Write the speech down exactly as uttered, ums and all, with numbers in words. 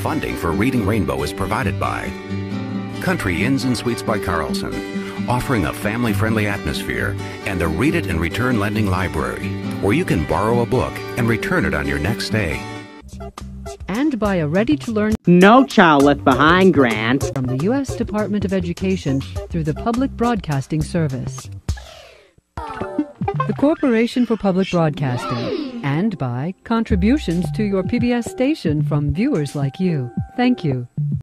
Funding for Reading Rainbow is provided by Country Inns and Suites by Carlson, offering a family-friendly atmosphere, and the Read It and Return Lending Library, where you can borrow a book and return it on your next stay. And by a ready-to-learn No Child Left Behind grant from the U S Department of Education through the Public Broadcasting Service, the Corporation for Public Broadcasting, and by contributions to your P B S station from viewers like you. Thank you.